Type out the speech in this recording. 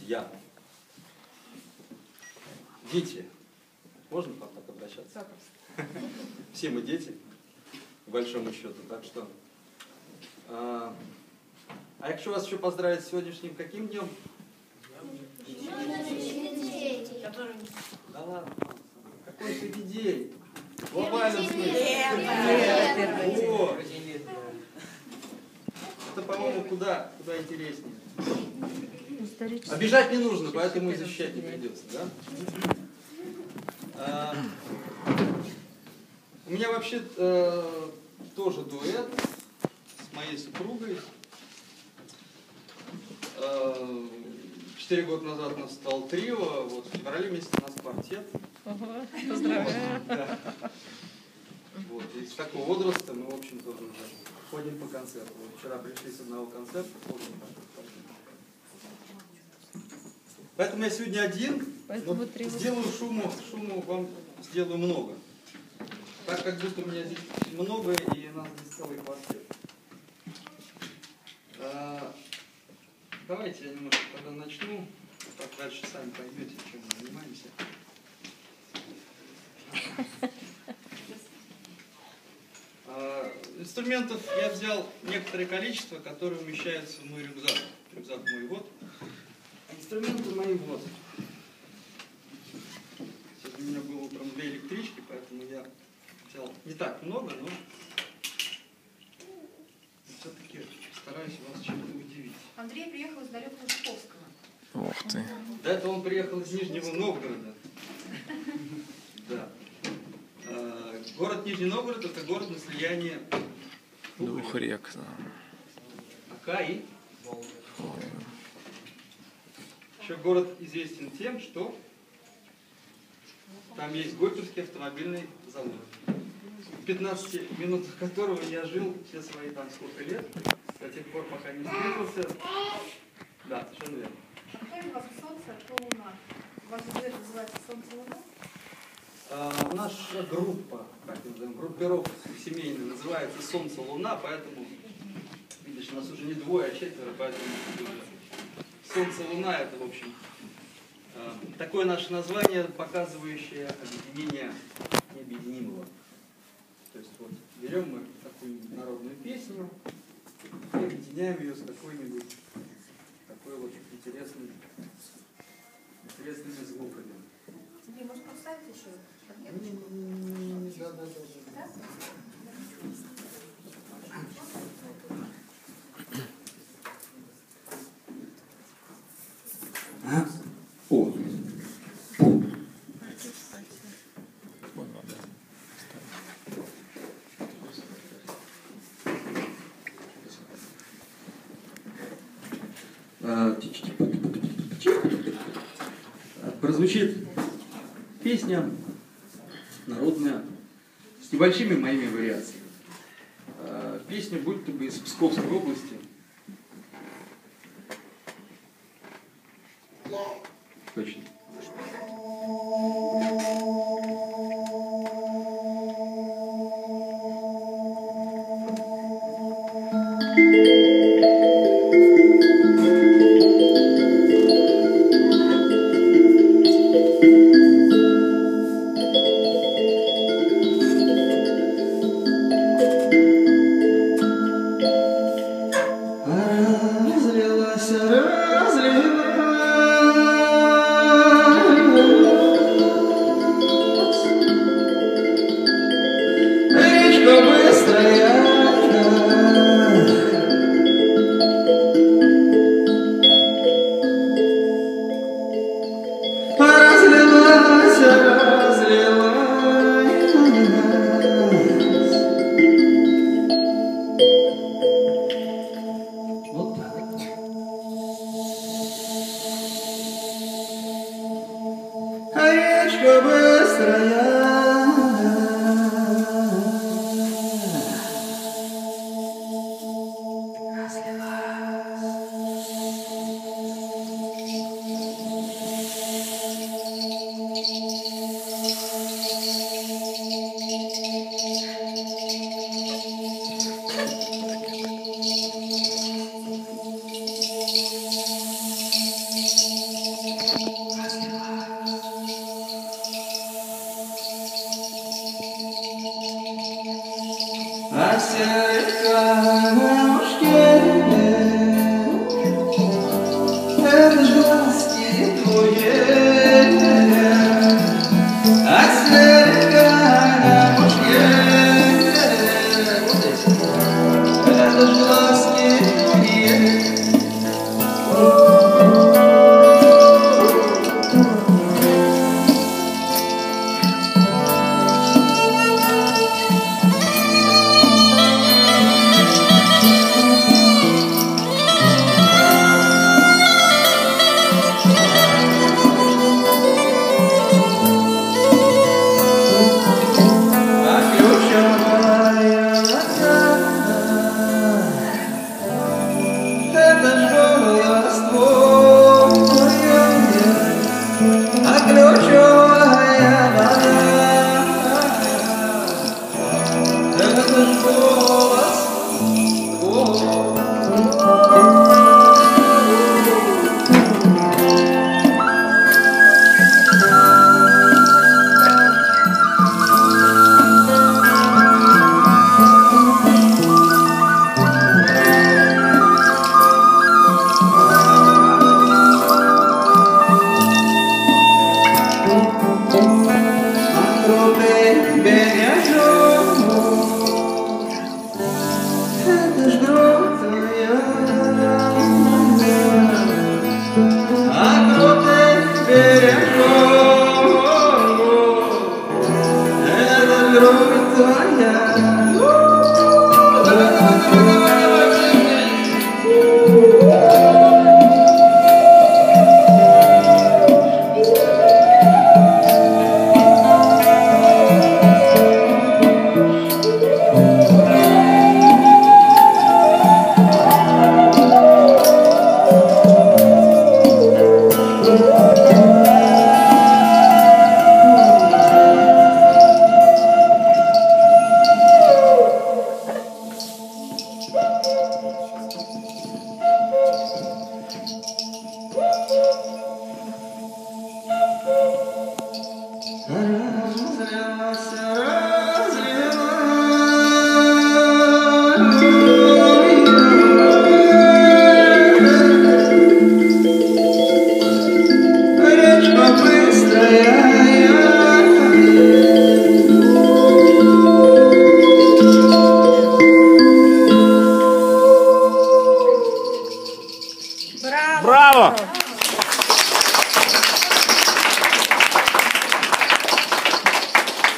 друзья, дети, можно так обращаться? Все мы дети, по большому счету, так что... А я хочу вас еще поздравить с сегодняшним каким днем? Да ладно, какой сегодня день? В глобальном смысле. О, это, по-моему, куда интереснее. Обижать не нужно, поэтому и защищать не придется, да? У меня вообще тоже дуэт с моей супругой. 4 года назад у нас стал трио, вот в феврале месяце у нас квартет. Ого, поздравляю. Да. Вот, и с такого возраста мы, в общем, тоже уже ходим по концерту. Вот вчера пришли с одного концерта, ходим по концерту. Поэтому я сегодня один, но сделаю шуму вам сделаю много. Так как будто у меня здесь много, и у нас здесь целый квартет. Давайте я немножко тогда начну, так дальше сами поймете, чем мы занимаемся. Инструментов я взял некоторое количество, которые умещаются в мой рюкзак. Рюкзак мой вот. Инструменты мои вот. Сегодня у меня было утром 2 электрички, поэтому я взял не так много, но все-таки стараюсь вас чем-то удивить. Андрей приехал из далекого Жуковского. Ух ты. Да, это он приехал из Нижнего Новгорода. Да. Город Нижний Новгород — это город на слиянии Двух рек, да. Ока и еще город известен тем, что там есть Горьковский автомобильный завод, в 15 минутах которого я жил все свои там сколько лет, до тех пор, пока не встретился. Да, совершенно верно. А кто у вас солнце, а кто луна? У вас дуэт называется «Солнце-луна»? Наша группа, как мы называем, группировка семейная, называется «Солнце-Луна», поэтому, видишь, у нас уже не двое, а 4, поэтому «Солнце-Луна» — это, в общем, такое наше название, показывающее объединение необъединимого. То есть вот берем мы какую-нибудь народную песню и объединяем ее с какой-нибудь такой вот интересными звуками. Тебе, может, поставить еще? Да. О. Прозвучит песня народная с небольшими моими вариациями. Песня будто бы из Псковской области. Точно. крутых берегов, это грудь твоя.